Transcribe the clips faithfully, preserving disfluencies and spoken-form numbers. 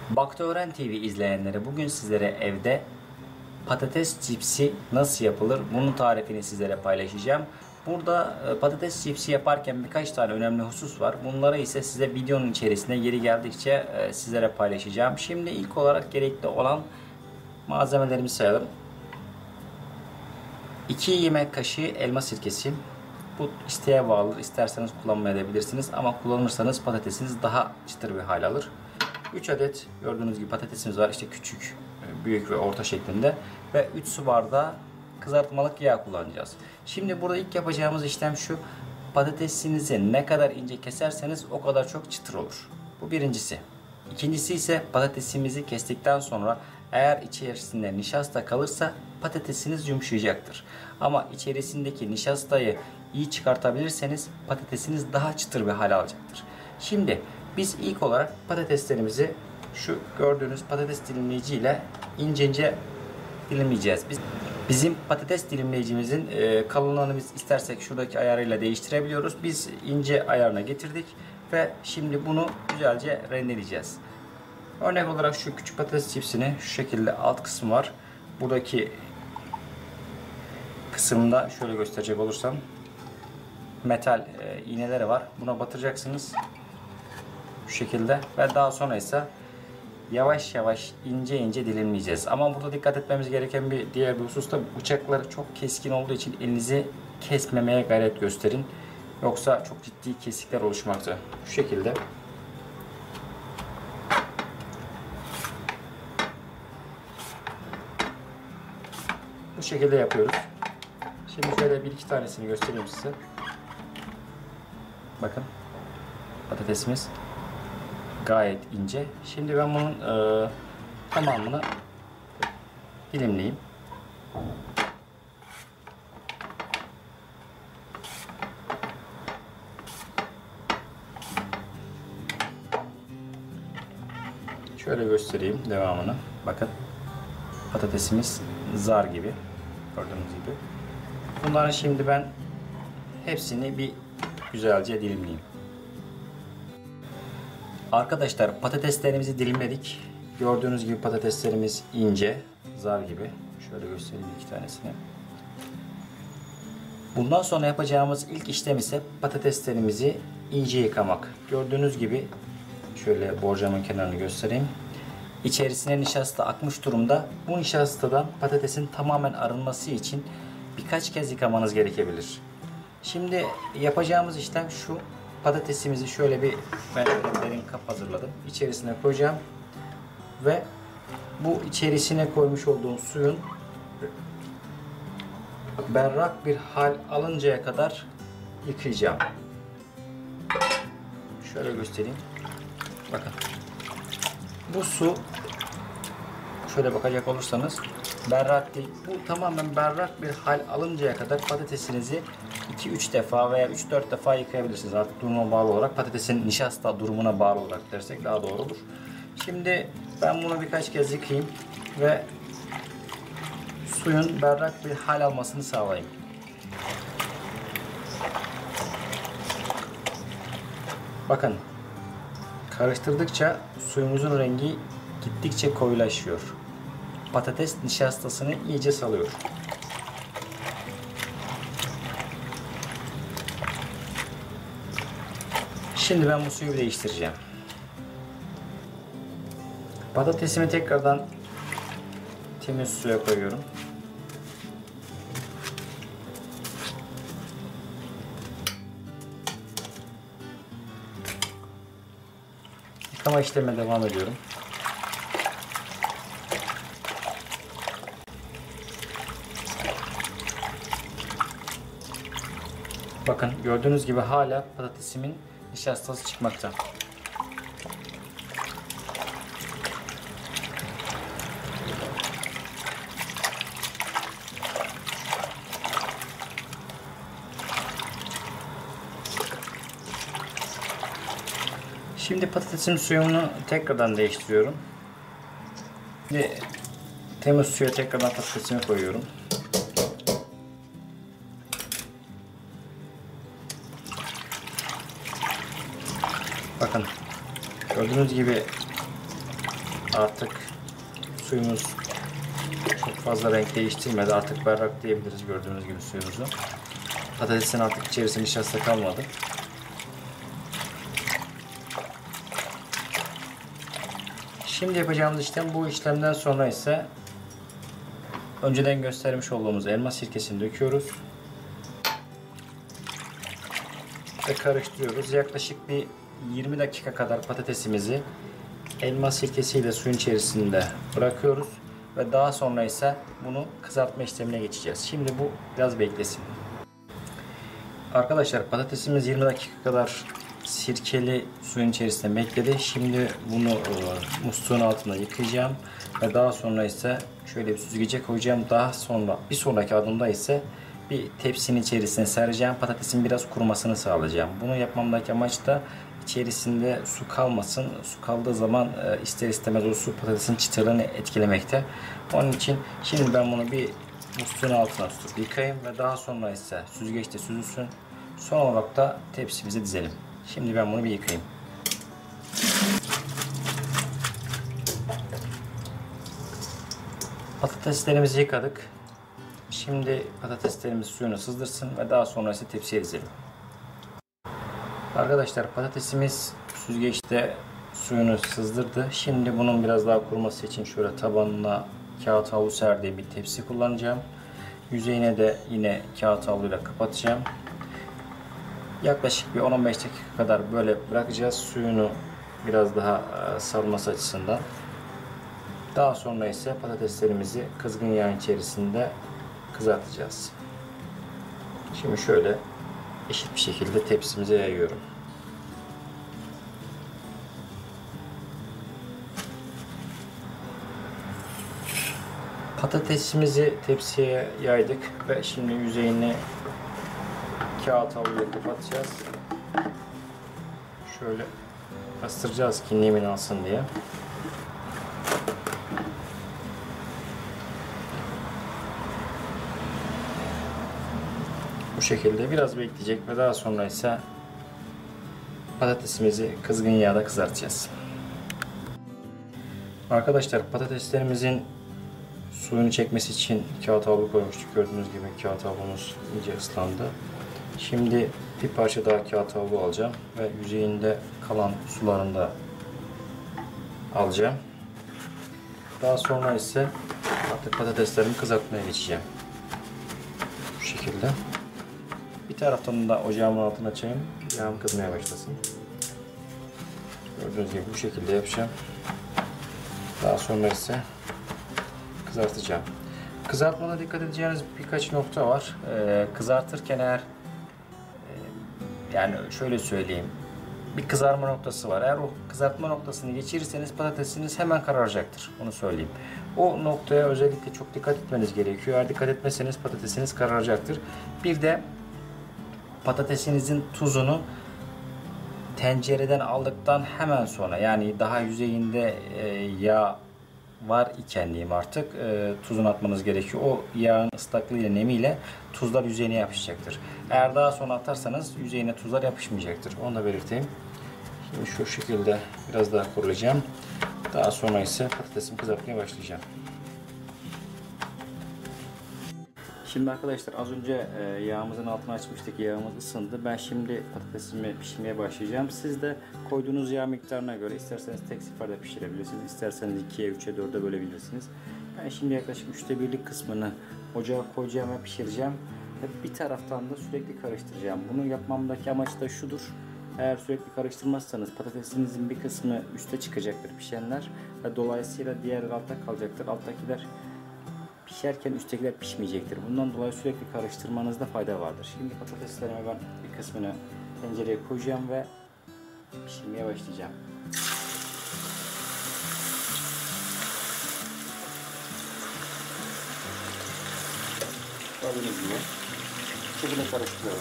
Baktı Öğren T V izleyenlere bugün sizlere evde patates cipsi nasıl yapılır bunun tarifini sizlere paylaşacağım. Burada patates cipsi yaparken birkaç tane önemli husus var. Bunları ise size videonun içerisinde yeri geldikçe sizlere paylaşacağım. Şimdi ilk olarak gerekli olan malzemelerimizi sayalım. iki yemek kaşığı elma sirkesi. Bu isteğe bağlı. İsterseniz kullanmayabilirsiniz ama kullanırsanız patatesiniz daha çıtır bir hal alır. üç adet gördüğünüz gibi patatesimiz var. İşte küçük, büyük ve orta şeklinde. Ve üç su bardağı kızartmalık yağ kullanacağız. Şimdi burada ilk yapacağımız işlem şu. Patatesinizi ne kadar ince keserseniz o kadar çok çıtır olur. Bu birincisi. İkincisi ise patatesimizi kestikten sonra eğer içerisinde nişasta kalırsa patatesiniz yumuşayacaktır. Ama içerisindeki nişastayı iyi çıkartabilirseniz patatesiniz daha çıtır bir hal alacaktır. Şimdi biz ilk olarak patateslerimizi şu gördüğünüz patates dilimleyici ile ince ince dilimleyeceğiz. Biz, bizim patates dilimleyicimizin e, kalınlığını biz istersek şuradaki ayarıyla değiştirebiliyoruz. Biz ince ayarına getirdik ve şimdi bunu güzelce rendeleyeceğiz. Örnek olarak şu küçük patates cipsini şu şekilde alt kısmı var. Buradaki kısımda şöyle gösterecek olursam metal e, iğneleri var. Buna batıracaksınız. Şu şekilde ve daha sonra ise yavaş yavaş ince ince dilimleyeceğiz. Ama burada dikkat etmemiz gereken bir diğer bir husus da bıçakları çok keskin olduğu için elinizi kesmemeye gayret gösterin. Yoksa çok ciddi kesikler oluşmakta. Şu şekilde. Bu şekilde yapıyoruz. Şimdi şöyle bir iki tanesini göstereyim size. Bakın patatesimiz gayet ince. Şimdi ben bunun e, tamamını dilimleyeyim. Şöyle göstereyim devamını. Bakın patatesimiz zar gibi. Gördüğünüz gibi. Bunların şimdi ben hepsini bir güzelce dilimleyeyim. Arkadaşlar patateslerimizi dilimledik. Gördüğünüz gibi patateslerimiz ince, zar gibi. Şöyle göstereyim iki tanesini. Bundan sonra yapacağımız ilk işlem ise patateslerimizi iyice yıkamak. Gördüğünüz gibi şöyle borcamın kenarını göstereyim. İçerisine nişasta akmış durumda. Bu nişastadan patatesin tamamen arınması için birkaç kez yıkamanız gerekebilir. Şimdi yapacağımız işlem şu. Patatesimizi şöyle bir ben derin kap hazırladım. İçerisine koyacağım ve bu içerisine koymuş olduğum suyun berrak bir hal alıncaya kadar yıkayacağım. Şöyle göstereyim. Bakın. Bu su şöyle bakacak olursanız berrak değil. Bu tamamen berrak bir hal alıncaya kadar patatesinizi iki üç defa veya üç dört defa yıkayabilirsiniz. Artık duruma bağlı olarak patatesin nişasta durumuna bağlı olarak dersek daha doğru olur. Şimdi ben bunu birkaç kez yıkayayım ve suyun berrak bir hal almasını sağlayayım. Bakın karıştırdıkça suyumuzun rengi gittikçe koyulaşıyor. Patates nişastasını iyice salıyor. Şimdi ben bu suyu değiştireceğim. Patatesimi tekrardan temiz suya koyuyorum. Yıkama işlemine devam ediyorum. Bakın gördüğünüz gibi hala patatesimin nişastası çıkmakta. Şimdi patatesin suyunu tekrardan değiştiriyorum. Şimdi temiz suya tekrardan patatesimi koyuyorum. Bakın gördüğünüz gibi Artık suyumuz çok fazla renk değiştirmedi. Artık berrak diyebiliriz gördüğünüz gibi suyumuzu. Patatesin artık içerisinde nişasta kalmadı. Şimdi yapacağımız işlem bu. İşlemden sonra ise önceden göstermiş olduğumuz elma sirkesini döküyoruz. Ve karıştırıyoruz. Yaklaşık bir yirmi dakika kadar patatesimizi elma sirkesiyle suyun içerisinde bırakıyoruz. Ve daha sonra ise bunu kızartma işlemine geçeceğiz. Şimdi bu biraz beklesin. Arkadaşlar patatesimiz yirmi dakika kadar sirkeli suyun içerisinde bekledi. Şimdi bunu e, musluğun altına yıkayacağım. Ve daha sonra ise şöyle bir süzgece koyacağım. Daha sonra bir sonraki adımda ise bir tepsinin içerisine sereceğim. Patatesin biraz kurumasını sağlayacağım. Bunu yapmamdaki amaç da içerisinde su kalmasın. Su kaldığı zaman e, ister istemez o su patatesin çıtırlığını etkilemekte. Onun için şimdi ben bunu bir musluğun altına tutup yıkayayım ve daha sonra ise süzgeçte süzülsün. Son olarak da tepsimize dizelim. Şimdi ben bunu bir yıkayayım. Patateslerimizi yıkadık. Şimdi patateslerimiz suyunu sızdırsın ve daha sonra ise tepsiye dizelim. Arkadaşlar patatesimiz süzgeçte suyunu sızdırdı. Şimdi bunun biraz daha kuruması için şöyle tabanına kağıt havlu serdiğim bir tepsi kullanacağım. Yüzeyine de yine kağıt havluyla kapatacağım. Yaklaşık bir on on beş dakika kadar böyle bırakacağız. Suyunu biraz daha salması açısından. Daha sonra ise patateslerimizi kızgın yağın içerisinde kızartacağız. Şimdi şöyle eşit bir şekilde tepsimize yayıyorum. Patatesimizi tepsiye yaydık ve şimdi yüzeyini kağıt havluyla kapatacağız. Şöyle bastıracağız ki nemin alsın diye. Bu şekilde biraz bekleyecek ve daha sonra ise patatesimizi kızgın yağda kızartacağız. Arkadaşlar patateslerimizin suyunu çekmesi için kağıt havlu koymuştuk. Gördüğünüz gibi kağıt havlumuz iyice ıslandı. Şimdi bir parça daha kağıt havlu alacağım ve yüzeyinde kalan sularını da alacağım. Daha sonra ise artık patateslerimi kızartmaya geçeceğim. Bu şekilde. Bir taraftan da ocağımın altına açayım. Yağım kızmaya başlasın. Gördüğünüz gibi bu şekilde yapacağım. Daha sonra ise kızartacağım. Kızartmada dikkat edeceğiniz birkaç nokta var. Ee, kızartırken eğer e, yani şöyle söyleyeyim, bir kızarma noktası var. Eğer o kızartma noktasını geçirirseniz patatesiniz hemen kararacaktır. Onu söyleyeyim. O noktaya özellikle çok dikkat etmeniz gerekiyor. Eğer dikkat etmezseniz patatesiniz kararacaktır. Bir de patatesinizin tuzunu tencereden aldıktan hemen sonra, yani daha yüzeyinde e, yağ var iken diyeyim artık, e, tuzunu atmanız gerekiyor. O yağın ıslaklığıyla, nemiyle tuzlar yüzeyine yapışacaktır. Eğer daha sonra atarsanız yüzeyine tuzlar yapışmayacaktır. Onu da belirteyim. Şimdi şu şekilde biraz daha kurulayacağım. Daha sonra ise patatesimi kızartmaya başlayacağım. Şimdi arkadaşlar az önce yağımızın altını açmıştık. Yağımız ısındı. Ben şimdi patatesimi pişirmeye başlayacağım. Siz de koyduğunuz yağ miktarına göre isterseniz tek seferde pişirebilirsiniz. İsterseniz ikiye, üçe, dörde bölebilirsiniz. Ben şimdi yaklaşık üçte birlik kısmını ocağa koyacağım ve pişireceğim. Ve bir taraftan da sürekli karıştıracağım. Bunu yapmamdaki amaç da şudur. Eğer sürekli karıştırmazsanız patatesinizin bir kısmı üste çıkacaktır pişenler. Ve dolayısıyla diğerleri altta kalacaktır. Alttakiler pişerken üsttekiler pişmeyecektir. Bundan dolayı sürekli karıştırmanızda fayda vardır. Şimdi patateslerime ben bir kısmını tencereye koyacağım ve pişirmeye başlayacağım. Gördüğünüz gibi şekilde karıştırıyorum.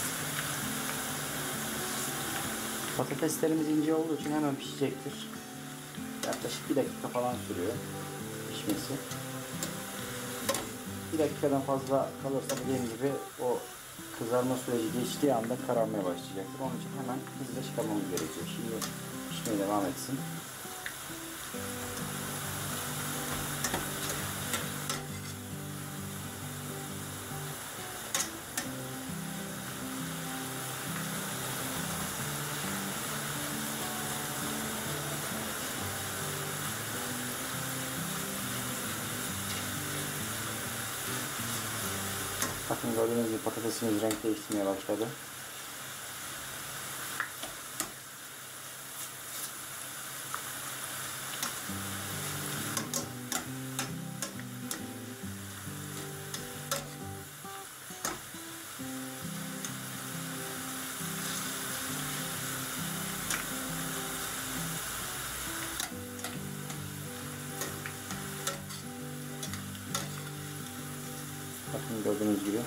Patateslerimiz ince olduğu için hemen pişecektir. Yaklaşık bir dakika falan sürüyor pişmesi. Bir dakikadan fazla kalırsa dediğim gibi o kızarma süreci geçtiği anda kararmaya başlayacaktır. Onun için hemen hızlıca çıkarmamız gerekiyor. Şimdi pişmeye devam etsin. Bakın gördüğünüz gibi patatesimiz renk değiştirmeye başladı. Bakın gördüğünüz gibi.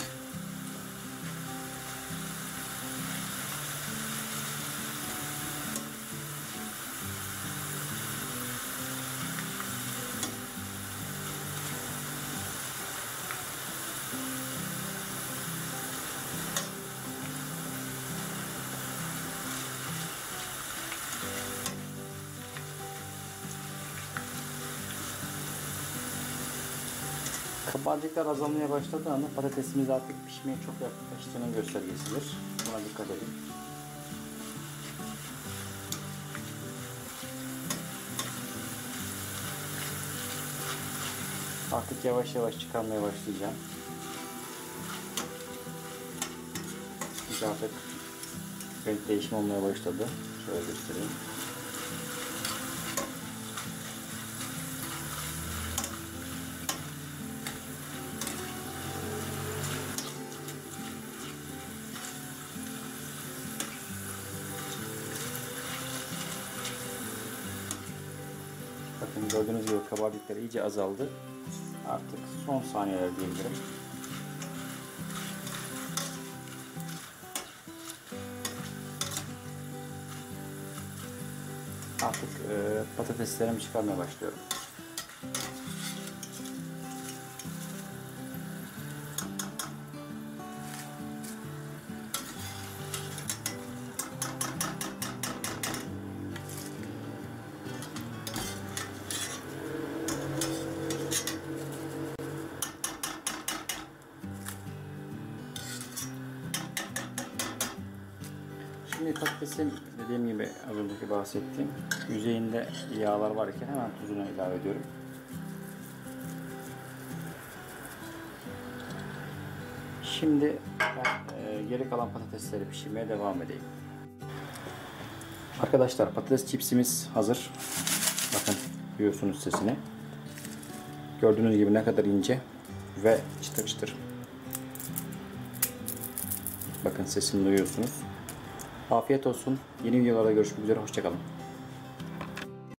Kabarcıklar azalmaya başladığı anda patatesimiz artık pişmeye çok yaklaştığının göstergesidir. Buna dikkat edin. Artık yavaş yavaş çıkarmaya başlayacağım. Artık renk değişimi olmaya başladı. Şöyle göstereyim. Bakın gördüğünüz gibi kabarcıklar iyice azaldı. Artık son saniyeler diyebilirim. Artık e, patateslerimi çıkarmaya başlıyorum. Şimdi patatesin dediğim gibi az önceki bahsettiğim yüzeyinde yağlar varken hemen tuzunu ilave ediyorum. Şimdi ben e, geri kalan patatesleri pişirmeye devam edeyim. Arkadaşlar patates çipsimiz hazır. Bakın duyuyorsunuz sesini. Gördüğünüz gibi ne kadar ince ve çıtır çıtır. Bakın sesini duyuyorsunuz. Afiyet olsun. Yeni videolarda görüşmek üzere. Hoşça kalın.